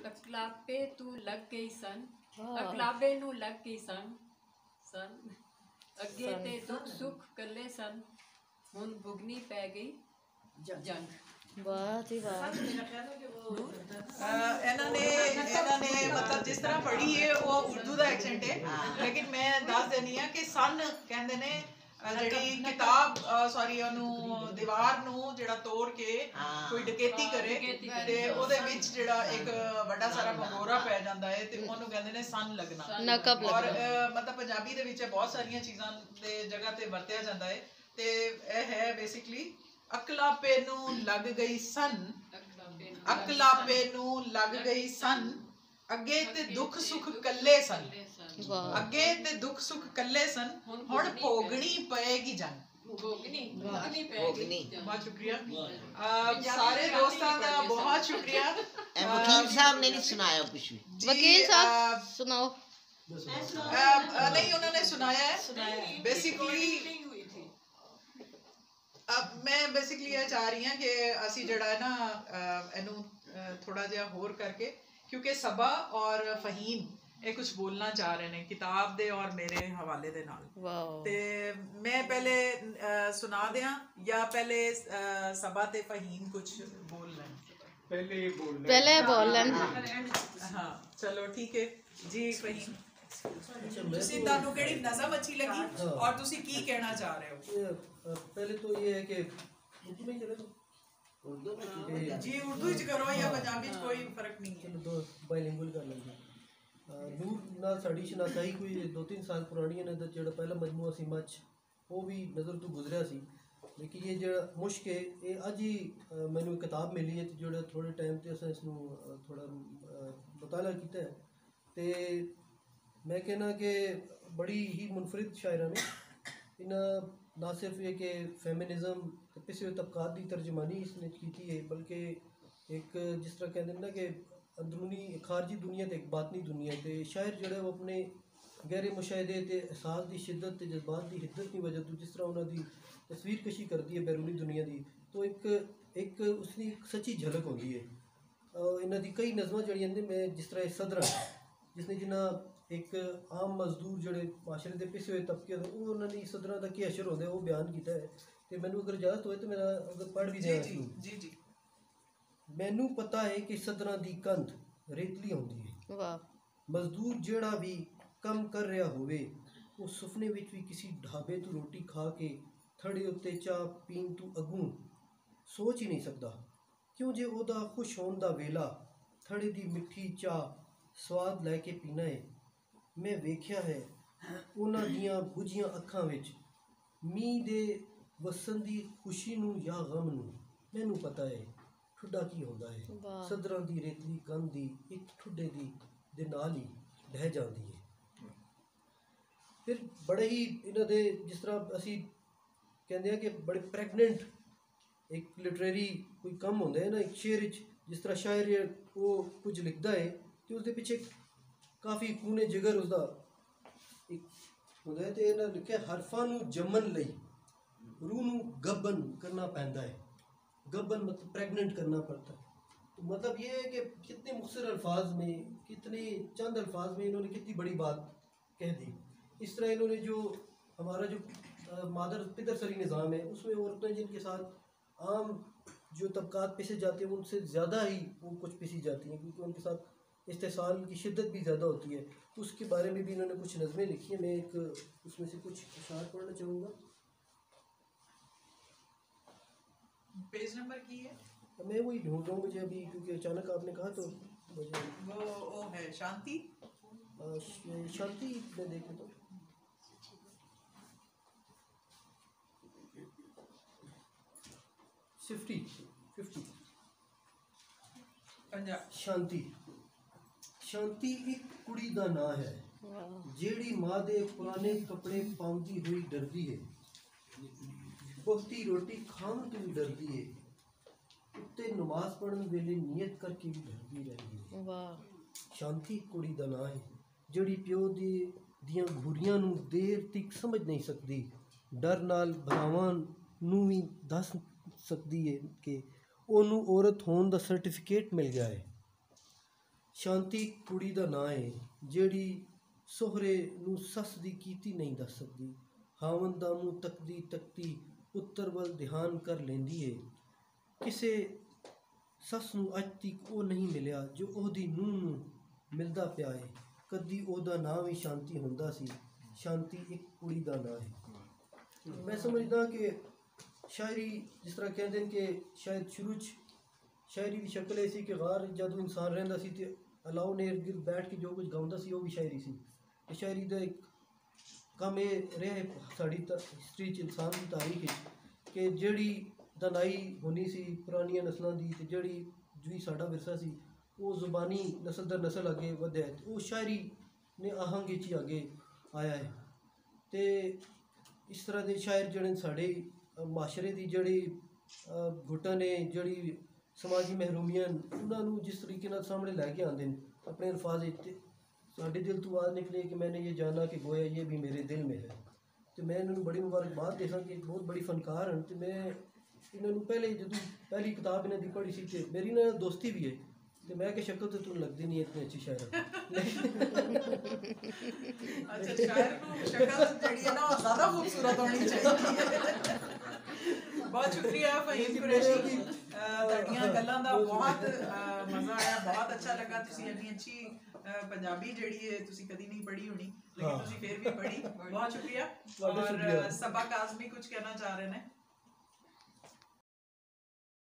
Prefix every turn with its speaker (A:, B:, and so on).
A: ਅਕਲਾਪੇ ਤੂੰ ਲੱਗ ਗਈ ਸਨ, ਅਕਲਾਬੇ ਨੂੰ ਲੱਗ ਗਈ ਸਨ ਅੱਗੇ ਤੇ ਦੁੱਖ ਸੁੱਖ ਕੱਲੇ ਸਨ, ਹੁਣ ਬੁਗਨੀ ਪੈ ਗਈ ਜੰਗ।
B: ਵਾਹ ਜੀ ਵਾਹ।
C: ਇਹਨਾਂ ਨੇ मतलब जिस तरह पढ़ी है वो उर्दू का एक्सेंट है, लेकिन मैं दस देनी है कि सन कहते ने ਜਿਹੜੀ ਕਿਤਾਬ ਸੌਰੀ ਉਹਨੂੰ ਦੀਵਾਰ ਨੂੰ ਜਿਹੜਾ ਤੋੜ ਕੇ ਕੋਈ ਡਕੈਤੀ ਕਰੇ ਤੇ ਉਹਦੇ ਵਿੱਚ ਜਿਹੜਾ ਇੱਕ ਵੱਡਾ ਸਾਰਾ ਭਗੋਰਾ ਪੈ ਜਾਂਦਾ ਹੈ ਤੇ ਉਹਨੂੰ ਕਹਿੰਦੇ ਨੇ ਸਨ ਲੱਗਣਾ।
B: ਨਕਬ ਲੱਗਣਾ।
C: ਔਰ ਮਤਲਬ ਪੰਜਾਬੀ ਦੇ ਵਿੱਚ ਬਹੁਤ ਸਾਰੀਆਂ ਚੀਜ਼ਾਂ ਦੇ ਜਗ੍ਹਾ ਤੇ ਵਰਤਿਆ ਜਾਂਦਾ ਹੈ ਤੇ ਇਹ ਹੈ ਬੇਸਿਕਲੀ ਅਕਲਾਪੇ ਨੂੰ ਲੱਗ ਗਈ ਸਨ, ਅਕਲਾਪੇ ਨੂੰ ਲੱਗ ਗਈ ਸਨ, ਅੱਗੇ ਤੇ ਦੁੱਖ ਸੁੱਖ ਕੱਲੇ ਸਨ, ਅੱਗੇ ਤੇ ਦੁੱਖ ਸੁੱਖ ਕੱਲੇ ਸਨ, ਹੁਣ ਭੋਗਣੀ ਪਏਗੀ ਜੰਗ। बहुत शुक्रिया सारे दोस्तों का, बहुत शुक्रिया।
D: वकील साहब ने नहीं सुनाया कुछ भी।
B: वकील साहब सुनाओ।
C: नहीं उन्होंने सुनाया है बेसिकली। अब मैं बेसिकली ये चाह रही हूँ कि असी जड़ा है ना इनू थोड़ा जिहा होर करके, क्योंकि सबा और फहीम ये कुछ बोलना चाह रहे हैं किताब दे और मेरे हवाले दे नाल। ते मैं पहले सुना दियां या पहले सबा ते फहीम कुछ बोल लें?
B: पहले बोल लें।
C: हाँ चलो ठीक है जी। फहीम तुसी तानू केड़ी नज़म अच्छी लगी और तुसी की कहना चाह रहे हो?
E: पहले तो ये है कि उर्दू में चले
C: जी, उर्दू च करो या पंजाबी च, कोई फर्क नहीं है।
E: चलो दो बाइलिंगुअल कर लेंगे। दूर नाल साड़ी शनासाई कोई 2-3 साल पुरानी है, जो पहला मजमूआ सी मच वो भी नज़र तो गुजरिया सी, लेकिन ये जो मुश्क है ये अज ही मैनू किताब मिली है जो थोड़े टाइम से असें इसनू थोड़ा मुताला किया है। तो मैं कहना कि बड़ी ही मुनफरिद शायरा ने इन्हें ना सिर्फ ये कि फेमिनिज़म पिछे हुए तबकात की तर्जमानी इसने की है, बल्कि एक जिस तरह कहते हैं ना कि अंदरूनी खारजी दुनिया तो एक बातनी दुनिया तो शायर जो वो अपने गहरे मुशाहदे ते एहसास की शिद्दत ते जज्बात की हिद्दत की वजह तो जिस तरह उन्होंने तस्वीर कशी करती है बैरूनी दुनिया की, तो एक उसकी सच्ची झलक होती है। इन्हों की कई नज़मां जड़ियां ने, मैं जिस तरह सदरा जिसने जिन्ना एक आम मजदूर जोड़े माशरे के पिछे हुए तबके वो उन्होंने सदरा का की अशर होता है वो बयान किया है। तो मैनू अगर इजाजत होए तो मेरा अगर पढ़ भी जाए।
C: जी जी।
E: मैनू पता है कि सदरा दी कंध रेतली होंदी है, मजदूर जेड़ा भी कम कर रहा होवे वो सुपने विच भी किसी ढाबे तो रोटी खा के थड़े उत्ते चाह पीन तू अगू सोच ही नहीं सकता, क्यों जे ओदा खुश होने दा वेला थड़े दी मिठी चाह स्वाद लैके पीना है। मैं वेख्या है उन्हां दियां बुझियां अखां विच मींह दे वसन दी खुशी नू या गम नू। मैनू पता है ठुड्डा की होंदा है, सदरां दी रेतली कंध दी एक ठुड्डे दी दे नाल ही ढह जाती है। फिर बड़े ही इन्हां दे जिस तरह असी कहते हैं कि बड़े प्रैगनेंट एक लिटरेरी कोई कम होंदा है ना, एक शेर जिस तरह शायर वो कुछ लिखता है तो उसके पीछे काफ़ी खूने जिगर उसका एक होंदा है। तो इन्हां लिखिया हरफां नू जमन लई रूह नू गबन करना पैंदा है। गबन मतलब प्रेगनेंट करना पड़ता है। तो मतलब ये है कि कितने मुख्तसर अल्फाज में, कितने चंद अल्फाज में इन्होंने कितनी बड़ी बात कह दी। इस तरह इन्होंने जो हमारा जो मादर पितरसरी निज़ाम है उसमें औरतें जिनके साथ आम जो तबकात पिसे जाते हैं उनसे ज़्यादा ही वो कुछ पिसी जाती हैं, क्योंकि उनके साथ इस्तेसाल की शिद्दत भी ज़्यादा होती है। तो उसके बारे में भी इन्होंने कुछ नज़में लिखी हैं। मैं एक उसमें से कुछ इशार पढ़ना चाहूँगा।
C: पेज नंबर की है?
E: मैं वही ढूंढ रहा हूँ मुझे अभी, क्योंकि अचानक आपने कहा तो मुझे
C: वो है शांति।
E: शांति मैं देख लेता हूँ। शांति शांति एक कुड़ी दा ना है जेड़ी माँ दे पुराने कपड़े पाउंदी हुई डरदी है, बहुती रोटी खान तो भी डरदी है, उत्ते नमाज पढ़न वेले नियत करके भी डरदी रहती है। शांति कुड़ी दा ना है जेड़ी प्यो दे दियां घूरियां नू देर तक समझ नहीं सकती, डर नाल भरावां नू भी दस सकती है कि ओनू औरत होने दा सर्टिफिकेट मिल गया है। ਸ਼ਾਂਤੀ ਕੁੜੀ ਦਾ ਨਾਂ ਹੈ ਜਿਹੜੀ ਸਹੁਰੇ ਨੂੰ ਸੱਸ ਦੀ ਕੀਤੀ ਨਹੀਂ ਦੱਸ ਸਕਦੀ। ਹਾਵਨ ਦਾ ਮੂੰਹ ਤੱਕਦੀ ਤੱਕਦੀ ਪੁੱਤਰ ਵੱਲ ਧਿਆਨ ਕਰ ਲੈਂਦੀ ਹੈ। ਕਿਸੇ ਸੱਸ ਨੂੰ ਅੱਜ ਤੱਕ ਉਹ ਨਹੀਂ ਮਿਲਿਆ ਜੋ ਉਹਦੀ ਨੂੰਹ ਨੂੰ ਮਿਲਦਾ ਪਿਆ ਹੈ। ਕਦੀ ਉਹਦਾ ਨਾਂ ਵੀ ਸ਼ਾਂਤੀ ਹੁੰਦਾ ਸੀ। ਸ਼ਾਂਤੀ ਇੱਕ ਕੁੜੀ ਦਾ ਨਾਂ ਹੈ। ਮੈਂ ਸਮਝਦਾ ਕਿ ਸ਼ਾਇਰੀ ਜਿਸ ਤਰ੍ਹਾਂ ਕਹਿੰਦੇ ਨੇ ਕਿ ਸ਼ਾਇਦ ਸ਼ੁਰੂ 'ਚ ਸ਼ਾਇਰੀ ਦੀ ਸ਼ਕਲ ਇਹ ਸੀ ਕਿ ਗਾਰ ਜਦੋਂ ਇਨਸਾਨ ਰਹਿੰਦਾ ਸੀ ਤੇ ਅਲਾਓ ਨੇ ਇਰਦ ਗਿਰਦ ਬੈਠ ਕੇ ਜੋ ਕੁਝ ਗਾਉਂਦਾ ਸੀ ਉਹ ਵੀ ਸ਼ਾਇਰੀ ਸੀ। ਤੇ ਸ਼ਾਇਰੀ ਦਾ ਇੱਕ ਕੰਮ ਇਹ ਰਿਹਾ ਸਾਡੀ ਹਿਸਟਰੀ 'ਚ ਇਨਸਾਨ ਦੀ ਤਾਰੀਖ ਵਿੱਚ ਕਿ ਜਿਹੜੀ ਦਨਾਈ ਹੋਣੀ ਸੀ ਪੁਰਾਣੀਆਂ ਨਸਲਾਂ ਦੀ ਤੇ ਜਿਹੜੀ ਵੀ ਸਾਡਾ ਵਿਰਸਾ ਸੀ ਉਹ ਜ਼ੁਬਾਨੀ ਨਸਲ ਦਰ ਨਸਲ ਅੱਗੇ ਵਧਿਆ ਤੇ ਉਹ ਸ਼ਾਇਰੀ ਨੇ ਆਹੰਗ ਵਿੱਚ ਹੀ ਅੱਗੇ ਆਇਆ ਹੈ। ਤੇ ਇਸ ਤਰ੍ਹਾਂ ਦੇ ਸ਼ਾਇਰ ਜਿਹੜੇ ਸਾਡੇ ਮਾਸ਼ਰੇ ਦੀ ਜਿਹੜੀ ਘੁਟਨ ਹੈ ਜਿਹੜੀ ਸਮਾਜੀ ਮਹਿਰੂਮੀਆਂ ਉਹਨਾਂ ਨੂੰ ਜਿਸ ਤਰੀਕੇ ਨਾਲ ਸਾਹਮਣੇ ਲੈ ਕੇ ਆਉਂਦੇ ਨੇ ਆਪਣੇ ਅਲਫਾਜ਼ ਵਿੱਚ ਸਾਡੇ ਦਿਲ ਤੋਂ ਆਵਾਜ਼ ਨਿਕਲੇ ਕਿ मैंने ये जाना कि गोया ये भी मेरे दिल में है। तो मैं इन्होंने बड़ी मुबारकबाद देसा कि बहुत बड़ी फनकार हैं। तो मैं इन्होंने पहले जो पहली किताब इन्हें दी पढ़ी सी तो मेरी ना दोस्ती भी है तो मैं कि शक्ल तो तुम लगती नहीं इतनी अच्छी शायर
C: अच्छा शायर को शक्ल जड़ी है ना ज्यादा खूबसूरत होनी चाहिए। बहुत शुक्रिया फहीम कुरैशी ਤੁਹਾਡੀਆਂ ਗੱਲਾਂ ਦਾ ਬਹੁਤ ਮਜ਼ਾ ਆਇਆ ਬਹੁਤ ਅੱਛਾ ਲੱਗਾ। ਤੁਸੀਂ ਇੰਨੀ ਅੱਛੀ ਪੰਜਾਬੀ ਜਿਹੜੀ ਹੈ ਤੁਸੀਂ ਕਦੀ ਨਹੀਂ ਪੜ੍ਹੀ ਹੋਣੀ ਲੇਕਿਨ ਤੁਸੀਂ ਫਿਰ ਵੀ ਪੜ੍ਹੀ। ਬਹੁਤ ਸ਼ੁਕਰੀਆ। ਔਰ सबा काज़मी कुछ कहना चाह रहे हैं?